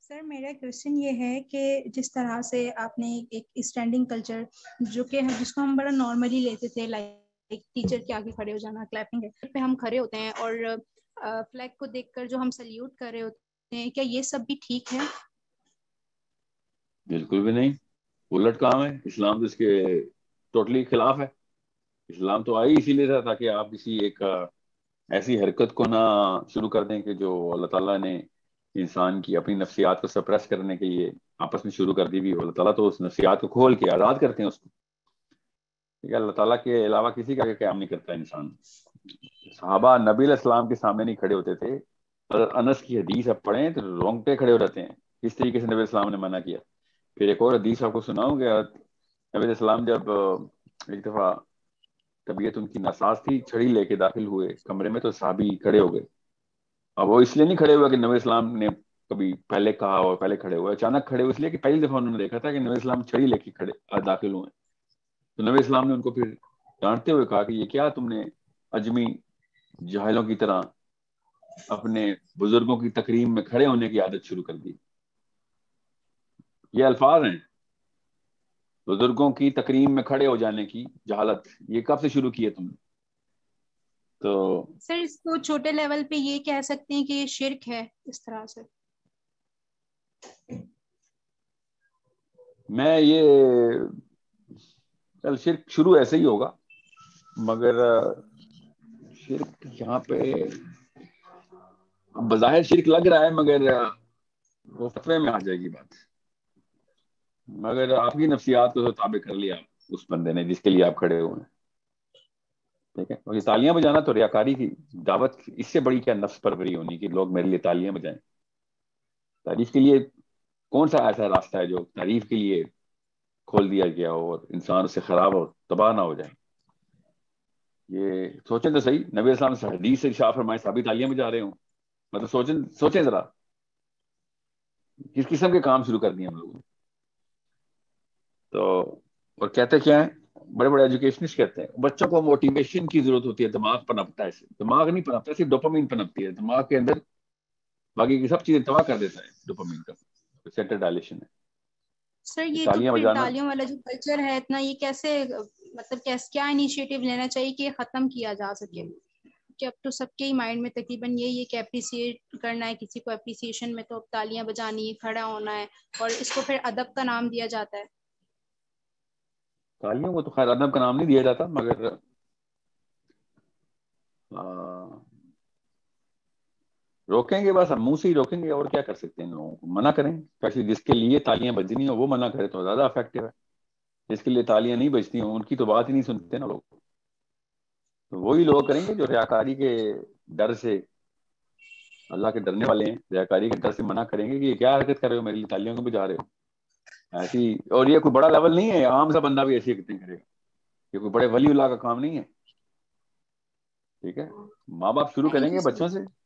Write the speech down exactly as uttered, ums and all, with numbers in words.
سر میرا کوشچن یہ ہے کہ جس طرح سے آپ نے ایک اسٹینڈنگ کلچر جو کہ جس کو ہم بڑا نارملی لیتے تھے، لائک ٹیچر کے آگے کھڑے ہو جانا، کلیپنگ ہے پہ ہم کھڑے ہوتے ہیں اور فلیگ کو دیکھ کر جو ہم سلیوٹ کر رہے ہوتے ہیں، کیا یہ سب بھی ٹھیک ہے؟ بالکل بھی نہیں، الٹ کام ہے. اسلام تو اس کے ٹوٹلی خلاف ہے. اسلام تو آئی اسی لیے تھا تاکہ آپ کسی ایک ایسی حرکت کو نہ شروع کر دیں کہ جو اللہ تعالیٰ نے انسان کی اپنی نفسیات کو سپریس کرنے کے لیے آپس میں شروع کر دی بھی. اللہ تعالیٰ تو اس نفسیات کو کھول کے آزاد کرتے ہیں اس کو. ٹھیک ہے، اللہ تعالیٰ کے علاوہ کسی کا قیام نہیں کرتا انسان. صحابہ نبی علیہ السلام کے سامنے نہیں کھڑے ہوتے تھے. اگر انس کی حدیث اب پڑھیں تو رونگٹے کھڑے ہو جاتے ہیں اس طریقے سے نبی علیہ السلام نے منع کیا. پھر ایک اور حدیث آپ کو سناؤں کہ نبی علیہ السلام جب ایک دفعہ طبیعت ان کی ناساز تھی، چھڑی لے کے داخل ہوئے کمرے میں تو صحابی کھڑے ہو گئے. اب وہ اس لیے نہیں کھڑے ہوئے کہ نبی علیہ السلام نے کبھی پہلے کہا اور پہلے کھڑے ہوئے، اچانک کھڑے ہوئے اس لیے کہ پہلی دفعہ انہوں نے دیکھا تھا کہ نبی علیہ السلام چھڑی لے کے کھڑے داخل ہوئے. تو نبی اسلام نے ان کو پھر ڈانٹتے ہوئے کہا کہ یہ کیا تم نے اجمی جاہلوں کی طرح اپنے بزرگوں کی تکریم میں کھڑے ہونے کی عادت شروع کر دی. یہ الفاظ ہیں، بزرگوں کی تکریم میں کھڑے ہو جانے کی جہالت. یہ کب سے شروع کی ہے تم نے؟ تو سر اس کو چھوٹے لیول پہ یہ کہہ سکتے ہیں کہ یہ شرک ہے اس طرح سے. میں یہ چل شرک شروع ایسے ہی ہوگا، مگر شرک یہاں پہ بظاہر شرک لگ رہا ہے مگر وہ فتوے میں آ جائے گی بات. مگر آپ کی نفسیات کو تابع کر لیا اس بندے نے جس کے لیے آپ کھڑے ہوئے ہیں. ٹھیک ہے، اور یہ تالیاں بجانا تو ریاکاری کی دعوت، اس سے بڑی کیا نفس پروری ہونی کہ لوگ میرے لیے تالیاں بجائیں. تعریف کے لیے کون سا ایسا راستہ ہے جو تعریف کے لیے کھول دیا گیا ہو اور انسان اس سے خراب اور تباہ نہ ہو جائے؟ یہ سوچیں تو صحیح. نبی اسلام سے حدیث سے ارشاد فرمائے صحابی تالیاں بجا رہے ہوں، مطلب سوچیں سوچیں ذرا کس قسم کے کام شروع کر دیے ہم لوگوں نے. تو اور کہتے کیا ہیں بڑے بڑے ایجوکیشنسٹ کہتے ہیں بچوں کو موٹیویشن کی ضرورت ہوتی ہے، دماغ پنپتا ہے. دماغ نہیں پنپتا، صرف ڈوپامین پنپتی ہے دماغ کے اندر، باقی کی سب چیزیں تباہ کر دیتا ہے ڈوپامین کا. سینٹر ڈائلیشن ہے. سر یہ تو تالیاں پھر بجانا تالیوں والا جو کلچر ہے اتنا، یہ کیسے مطلب کیا انیشیٹو لینا چاہیے کہ یہ ختم کیا جا سکے؟ کہ اب تو سب کے ہی مائنڈ میں تقریباً یہی ہے کہ اپریسیٹ کرنا ہے کسی کو، اپریسیشن میں تو اب تالیاں بجانی ہے، کھڑا ہونا ہے، اور اس کو پھر ادب کا نام دیا جاتا ہے. تالیوں کو تو خیر ادب کا نام نہیں دیا جاتا، مگر آ, روکیں گے بس، ہم منہ سے ہی روکیں گے. اور کیا کر سکتے ہیں؟ لوگوں کو منع کریں. ویسے جس کے لیے تالیاں بجنی ہو وہ منع کرے تو زیادہ افیکٹو ہے. جس کے لیے تالیاں نہیں بجتی ہوں ان کی تو بات ہی نہیں سنتے نا لوگ. تو وہی لوگ کریں گے جو ریاکاری کے ڈر سے، اللہ کے ڈرنے والے ہیں، ریاکاری کے ڈر سے منع کریں گے کہ یہ کیا حرکت کر رہے ہو، میری تالیوں کو بجا رہے ہو ایسی. اور یہ کوئی بڑا لیول نہیں ہے، عام سا بندہ بھی ایسی حرکتیں کرے گا. یہ کوئی بڑے ولی اللہ کا کام نہیں ہے. ٹھیک ہے، ماں باپ شروع کریں تھینک یو گے سر. بچوں سے.